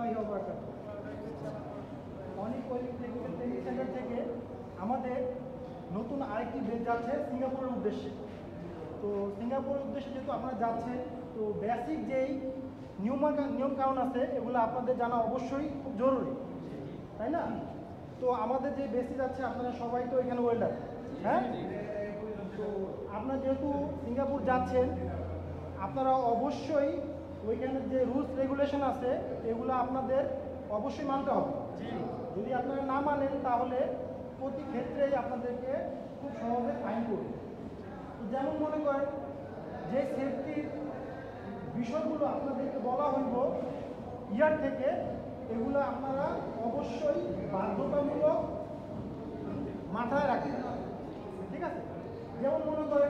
রহমতুল্লাহি ওয়া বারাকাতুহু। অনেক ওয়েলিং টেকনিক্যাল ট্রেনিং সেন্টার থেকে আমাদের নতুন আরেকটি ব্যাচ যাচ্ছে সিঙ্গাপুরের উদ্দেশ্যে। তো সিঙ্গাপুরের উদ্দেশ্যে যেহেতু আপনারা যাচ্ছেন, তো বেসিক যেই নিয়ম কানুন আছে এগুলো আপনাদের জানা অবশ্যই খুব জরুরি, তাই না? তো আমাদের যে বেসি যাচ্ছে, আপনারা সবাই তো এখানে ওয়েল্ডার, হ্যাঁ? তো আপনারা যেহেতু সিঙ্গাপুর যাচ্ছেন, আপনারা অবশ্যই ওইখানে যে রুলস রেগুলেশন আছে এগুলো আপনাদের অবশ্যই মানতে হবে। যদি আপনারা না মানেন তাহলে প্রতি ক্ষেত্রেই আপনাদেরকে খুব সহজে ফাইন করবে। যেমন মনে করেন যে সেফটির বিষয়গুলো আপনাদেরকে বলা হইব ইয়ার থেকে, এগুলো আপনারা অবশ্যই বাধ্যতামূলক মাথায় রাখবেন, ঠিক আছে? যেমন মনে করেন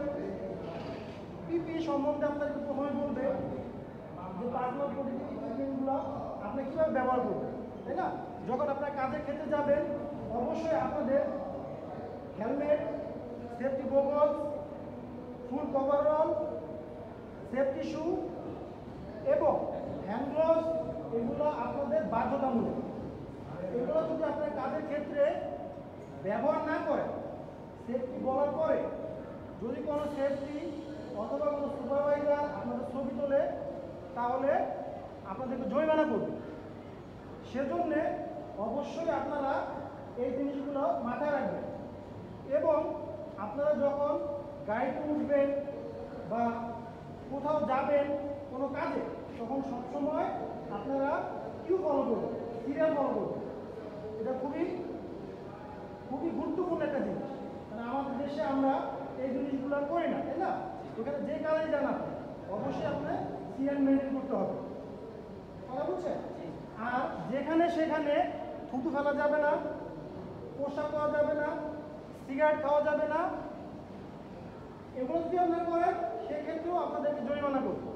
পিপি সম্বন্ধে আপনাকে প্রথমে বলবে যে পার্সোনাল প্রোটেক্টিভ ইকুইপমেন্টগুলো আপনি কীভাবে ব্যবহার করবেন, তাই না? যখন আপনার কাজের ক্ষেত্রে যাবেন অবশ্যই আপনাদের helmet, safety goggles, full coverall, safety shoe এবং হ্যান্ড গ্লোভস এগুলো আপনাদের বাধ্যতামূলক। এগুলো যদি আপনার কাজের ক্ষেত্রে ব্যবহার না করেন, সেফটি বলার পরে যদি কোনো সেফটি অথবা কোনো সুপারভাইজার আপনাদের ছবি তোলে তাহলে আপনাদেরকে জরিমানা করবে। সেজন্যে অবশ্যই আপনারা এই জিনিসগুলো মাথায় রাখবেন এবং আপনারা যখন গাড়িতে উঠবেন বা কোথাও যাবেন কোনো কাজে, তখন সবসময় আপনারা কিউ ফলো করবেন, সিরিয়াল ফলো করবেন। এটা খুবই গুরুত্বপূর্ণ একটা জিনিস, মানে আমাদের দেশে আমরা এই জিনিসগুলো করি না, তাই না? এখানে যে কাজেই জানা অবশ্যই আপনার সিরিয়াল মেনটেন করতে হবে, কথা বুঝছেন? আর যেখানে সেখানে থুতু ফেলা যাবে না, পোশাক করা যাবে না, সিগারেট খাওয়া যাবে না। এগুলো যদি আপনারা করেন সেক্ষেত্রেও আপনাদেরকে জরিমানা করবে।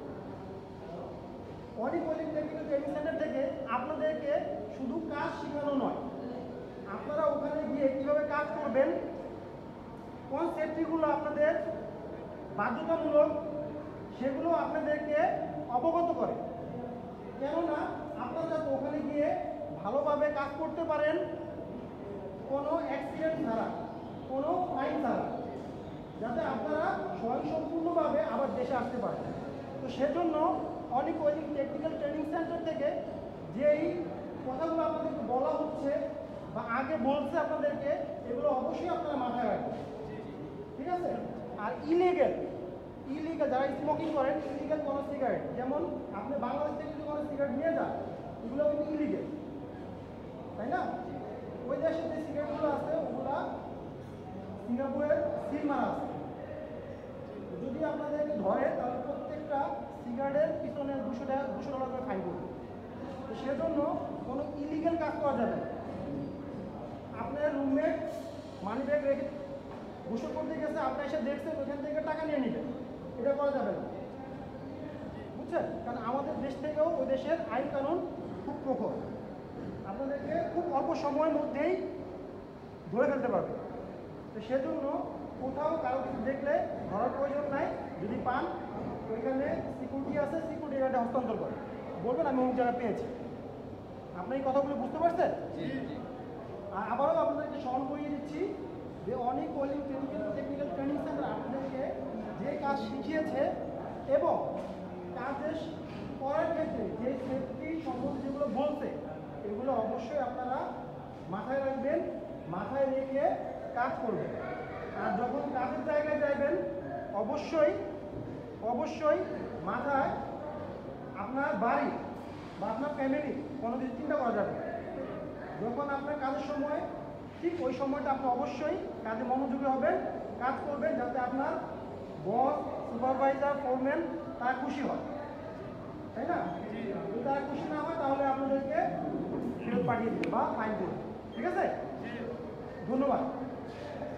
অনেক ওয়েলিং টেকনিক্যাল ট্রেনিং সেন্টার থেকে আপনাদেরকে শুধু কাজ শেখানো নয়, আপনারা ওখানে গিয়ে কীভাবে কাজ করবেন, কোন সেফটিগুলো আপনাদের বাধ্যতামূলক সেগুলো আপনাদেরকে অবগত করে। কেননা আপনারা যাতে ওখানে গিয়ে ভালোভাবে কাজ করতে পারেন, কোনো অ্যাক্সিডেন্ট ছাড়া, কোনো ফাইন ছাড়া, যাতে আপনারা স্বয়ংসম্পূর্ণভাবে আবার দেশে আসতে পারেন। তো সেজন্য অনেক ওয়েলিং টেকনিক্যাল ট্রেনিং সেন্টার থেকে যেই কথাগুলো আপনাদেরকে বলা হচ্ছে বা আগে বলছে আপনাদেরকে, এগুলো অবশ্যই আপনারা মাথায় রাখবেন, ঠিক আছে? আর ইলিগাল যারা স্মোকিং করেন, ইলিগাল কোনো সিগারেট, যেমন আপনি বাংলাদেশ থেকে যদি কোনো সিগারেট নিয়ে যান, এগুলো কিন্তু ইলিগাল, তাই না? ওই দেশের যে সিগারেটগুলো আছে ওগুলা সিঙ্গাপুরের সিল মারা আছে। যদি আপনাদেরকে ধরে তাহলে প্রত্যেকটা সিগারেটের পিছনে $200 করে ফাইন করবে। তো সেজন্য কোনো ইলিগাল কাজ করা যাবে না। আপনার রুমমেট মানি ব্যাগ রেখে গোসল করতে গেছে, আপনি এসে দেখছেন ওইখান থেকে টাকা নিয়ে নেবেন, এটা করা যাবে না, বুঝছেন? কারণ আমাদের দেশ থেকেও ওই দেশের আইন কানুন খুব প্রখর, আপনাদেরকে খুব অল্প সময়ের মধ্যেই ধরে ফেলতে পারবে। তো সেজন্য কোথাও কারো কিছু দেখলে ধরার প্রয়োজন নাই, যদি পান ওইখানে সিকিউরিটি আছে, সিকিউরিটি গার্ডে হস্তান্তর করে বলবেন আমি অমুক জায়গায় পেয়েছি। আপনি এই কথাগুলো বুঝতে পারছেন? আর আবারও আপনাদেরকে স্মরণ করিয়ে দিচ্ছি যে অনেক ওয়েলিং টেকনিক্যাল ট্রেনিং সেন্টার আপনাদেরকে যে কাজ শিখিয়েছে এবং কাজের করার ক্ষেত্রে যে সেফটি সম্বন্ধে যেগুলো বলতে, এগুলো অবশ্যই আপনারা মাথায় রাখবেন, মাথায় রেখে কাজ করবেন। আর যখন কাজের জায়গায় যাবেন অবশ্যই মাথায় আপনার বাড়ি বা আপনার ফ্যামিলি কোনো কিছু চিন্তা করা যাবে। যখন আপনার কাজের সময়, ঠিক ওই সময়টা আপনি অবশ্যই কাজে মনোযোগী হবেন, কাজ করবেন যাতে আপনার বস, সুপারভাইজার, ফোরম্যান তারা খুশি হয়, তাই না? যদি তারা খুশি না হয় তাহলে আপনাদেরকে ফেরত পাঠিয়ে দেবে বা ফাইন করবে, ঠিক আছে? ধন্যবাদ।